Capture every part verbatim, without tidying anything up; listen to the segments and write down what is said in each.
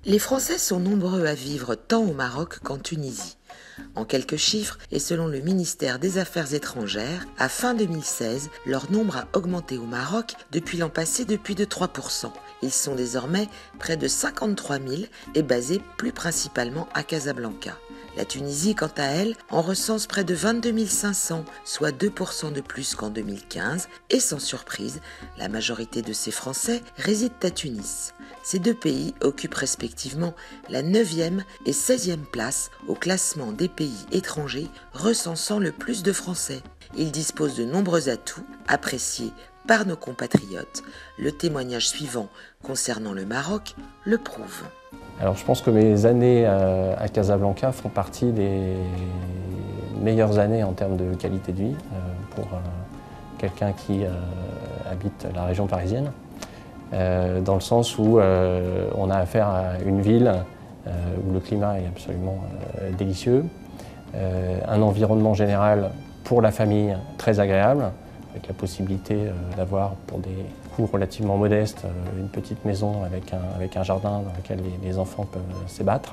Les Français sont nombreux à vivre tant au Maroc qu'en Tunisie. En quelques chiffres, et selon le ministère des Affaires étrangères, à fin deux mille seize, leur nombre a augmenté au Maroc depuis l'an passé de plus de trois pour cent. Ils sont désormais près de cinquante-trois mille et basés plus principalement à Casablanca. La Tunisie, quant à elle, en recense près de vingt-deux mille cinq cents, soit deux pour cent de plus qu'en deux mille quinze, et sans surprise, la majorité de ces Français résident à Tunis. Ces deux pays occupent respectivement la neuvième et seizième place au classement des pays étrangers recensant le plus de Français. Ils disposent de nombreux atouts appréciés par nos compatriotes. Le témoignage suivant concernant le Maroc le prouve. Alors je pense que mes années à Casablanca font partie des meilleures années en termes de qualité de vie pour quelqu'un qui habite la région parisienne, dans le sens où on a affaire à une ville où le climat est absolument délicieux, un environnement général pour la famille très agréable, avec la possibilité d'avoir pour des coûts relativement modestes une petite maison avec un, avec un jardin dans lequel les, les enfants peuvent s'ébattre.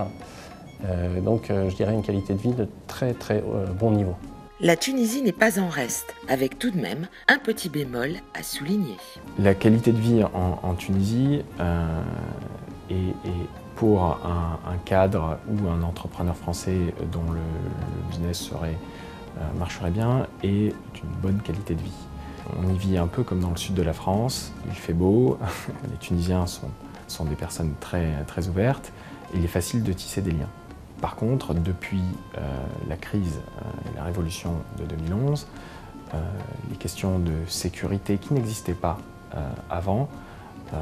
Euh, donc je dirais une qualité de vie de très très euh, bon niveau. La Tunisie n'est pas en reste, avec tout de même un petit bémol à souligner. La qualité de vie en, en Tunisie euh, est, est pour un, un cadre ou un entrepreneur français dont le, le business serait Euh, marcherait bien et d'une bonne qualité de vie. On y vit un peu comme dans le sud de la France, il fait beau, les Tunisiens sont, sont des personnes très, très ouvertes et il est facile de tisser des liens. Par contre, depuis euh, la crise euh, et la révolution de deux mille onze, euh, les questions de sécurité qui n'existaient pas euh, avant euh,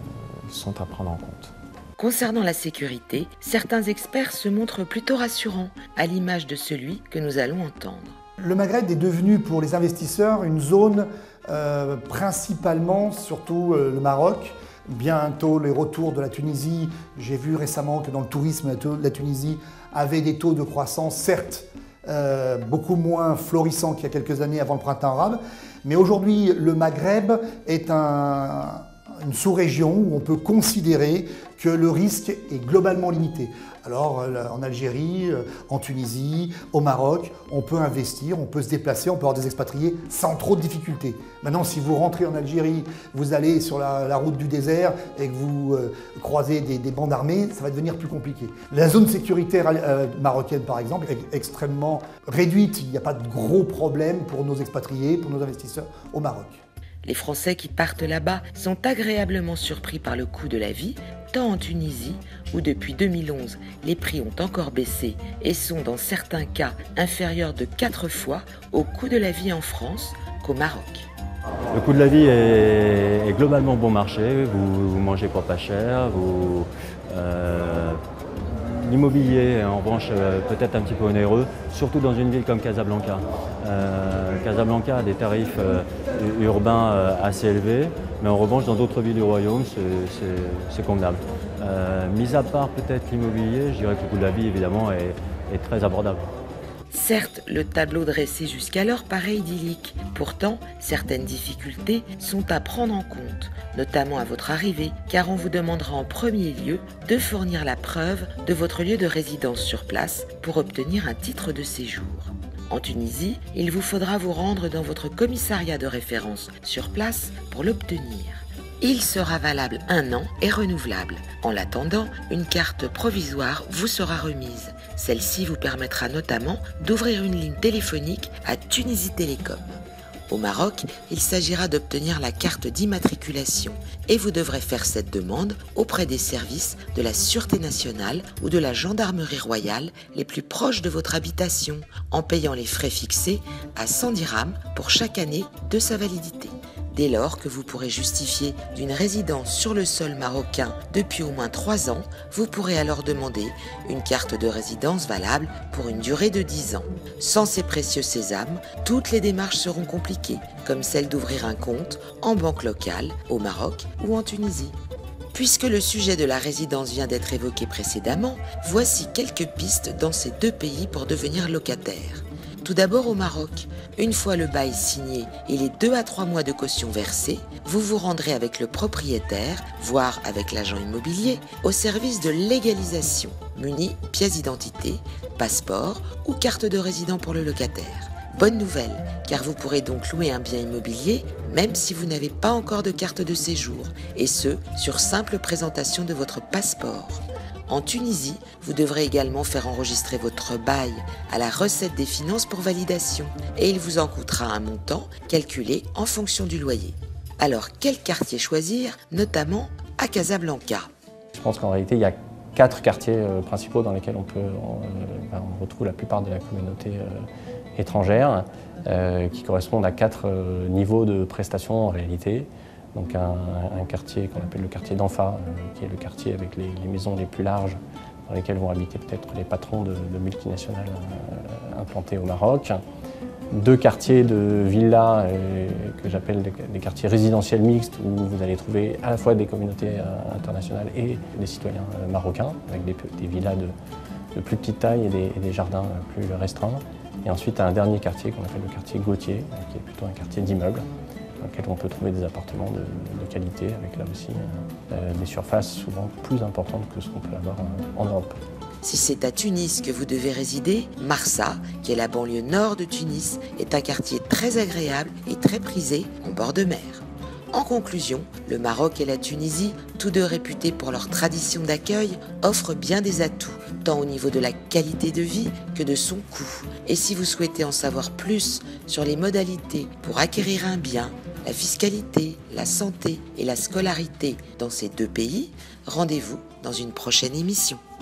sont à prendre en compte. Concernant la sécurité, certains experts se montrent plutôt rassurants, à l'image de celui que nous allons entendre. Le Maghreb est devenu pour les investisseurs une zone euh, principalement, surtout euh, le Maroc, bientôt les retours de la Tunisie. J'ai vu récemment que dans le tourisme, la Tunisie avait des taux de croissance, certes, euh, beaucoup moins florissants qu'il y a quelques années avant le printemps arabe, mais aujourd'hui le Maghreb est un... une sous-région où on peut considérer que le risque est globalement limité. Alors en Algérie, en Tunisie, au Maroc, on peut investir, on peut se déplacer, on peut avoir des expatriés sans trop de difficultés. Maintenant, si vous rentrez en Algérie, vous allez sur la, la route du désert et que vous euh, croisez des, des bandes armées, ça va devenir plus compliqué. La zone sécuritaire euh, marocaine, par exemple, est extrêmement réduite. Il n'y a pas de gros problèmes pour nos expatriés, pour nos investisseurs au Maroc. Les Français qui partent là-bas sont agréablement surpris par le coût de la vie, tant en Tunisie, où depuis deux mille onze, les prix ont encore baissé et sont dans certains cas inférieurs de quatre fois au coût de la vie en France qu'au Maroc. Le coût de la vie est, est globalement bon marché, vous, vous mangez pour pas cher, vous... Euh, L'immobilier, en revanche, euh, peut-être un petit peu onéreux, surtout dans une ville comme Casablanca. Euh, Casablanca a des tarifs euh, urbains euh, assez élevés, mais en revanche, dans d'autres villes du royaume, c'est convenable. Euh, mis à part peut-être l'immobilier, je dirais que le coût de la vie, évidemment, est, est très abordable. Certes, le tableau dressé jusqu'alors paraît idyllique. Pourtant, certaines difficultés sont à prendre en compte, notamment à votre arrivée, car on vous demandera en premier lieu de fournir la preuve de votre lieu de résidence sur place pour obtenir un titre de séjour. En Tunisie, il vous faudra vous rendre dans votre commissariat de référence sur place pour l'obtenir. Il sera valable un an et renouvelable. En l'attendant, une carte provisoire vous sera remise. Celle-ci vous permettra notamment d'ouvrir une ligne téléphonique à Tunisie Télécom. Au Maroc, il s'agira d'obtenir la carte d'immatriculation et vous devrez faire cette demande auprès des services de la Sûreté nationale ou de la Gendarmerie royale les plus proches de votre habitation, en payant les frais fixés à cent dirhams pour chaque année de sa validité. Dès lors que vous pourrez justifier d'une résidence sur le sol marocain depuis au moins trois ans, vous pourrez alors demander une carte de résidence valable pour une durée de dix ans. Sans ces précieux sésames, toutes les démarches seront compliquées, comme celle d'ouvrir un compte en banque locale, au Maroc ou en Tunisie. Puisque le sujet de la résidence vient d'être évoqué précédemment, voici quelques pistes dans ces deux pays pour devenir locataire. Tout d'abord au Maroc. Une fois le bail signé et les deux à trois mois de caution versés, vous vous rendrez avec le propriétaire, voire avec l'agent immobilier, au service de légalisation, muni pièce d'identité, passeport ou carte de résident pour le locataire. Bonne nouvelle, car vous pourrez donc louer un bien immobilier même si vous n'avez pas encore de carte de séjour, et ce, sur simple présentation de votre passeport. En Tunisie, vous devrez également faire enregistrer votre bail à la recette des finances pour validation, et il vous en coûtera un montant calculé en fonction du loyer. Alors, quel quartier choisir, notamment à Casablanca? Je pense qu'en réalité, il y a quatre quartiers euh, principaux dans lesquels on, peut, on, euh, on retrouve la plupart de la communauté euh, étrangère, euh, qui correspondent à quatre euh, niveaux de prestations en réalité. Donc un, un quartier qu'on appelle le quartier d'Anfa, euh, qui est le quartier avec les, les maisons les plus larges, dans lesquelles vont habiter peut-être les patrons de, de multinationales euh, implantés au Maroc. Deux quartiers de villas euh, que j'appelle des, des quartiers résidentiels mixtes, où vous allez trouver à la fois des communautés euh, internationales et des citoyens euh, marocains, avec des, des villas de, de plus petite taille et des, et des jardins euh, plus restreints. Et ensuite un dernier quartier qu'on appelle le quartier Gauthier, euh, qui est plutôt un quartier d'immeubles, dans lequel on peut trouver des appartements de, de qualité, avec là aussi euh, des surfaces souvent plus importantes que ce qu'on peut avoir euh, en Europe. Si c'est à Tunis que vous devez résider, Marsa, qui est la banlieue nord de Tunis, est un quartier très agréable et très prisé en bord de mer. En conclusion, le Maroc et la Tunisie, tous deux réputés pour leur tradition d'accueil, offrent bien des atouts, tant au niveau de la qualité de vie que de son coût. Et si vous souhaitez en savoir plus sur les modalités pour acquérir un bien, la fiscalité, la santé et la scolarité dans ces deux pays, rendez-vous dans une prochaine émission.